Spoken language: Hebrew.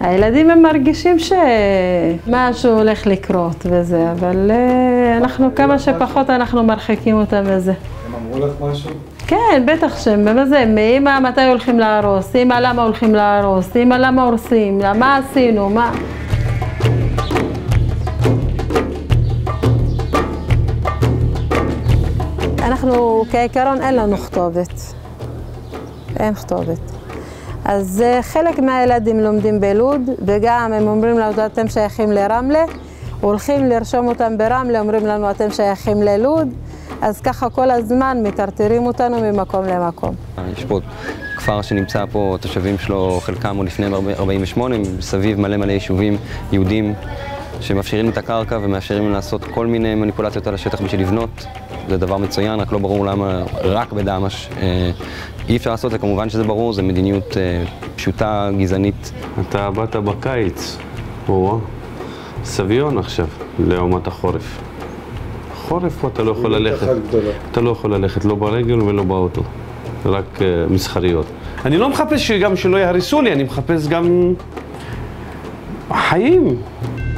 הילדים הם מרגישים שמשהו הולך לקרות וזה, אבל אנחנו כמה שפחות אנחנו מרחיקים אותם מזה. הם אמרו לך משהו? כן, בטח שהם, זה, אמא מתי הולכים להרוס, אמא למה הולכים להרוס, אמא למה הורסים, מה עשינו, מה? אנחנו כעיקרון אין לנו כתובת, אין כתובת. אז חלק מהילדים לומדים בלוד, וגם הם אומרים לנו אתם שייכים לרמלה, הולכים לרשום אותם ברמלה, אומרים לנו אתם שייכים ללוד, אז ככה כל הזמן מטרטרים אותנו ממקום למקום. יש פה כפר שנמצא פה, התושבים שלו חלקם עוד לפני 48, סביב מלא יישובים יהודים שמאפשרים את הקרקע ומאפשרים לעשות כל מיני מניפולציות על השטח בשביל לבנות. זה דבר מצוין, רק לא ברור למה רק בדהמש אי אפשר לעשות זה. כמובן שזה ברור, זה מדיניות פשוטה, גזענית. אתה באת בקיץ, סביון עכשיו, לעומת החורף. חורף פה אתה לא יכול ללכת, אתה לא יכול ללכת לא ברגל ולא באוטו, רק מסחריות. אני לא מחפש גם שלא יהרסו לי, אני מחפש גם חיים.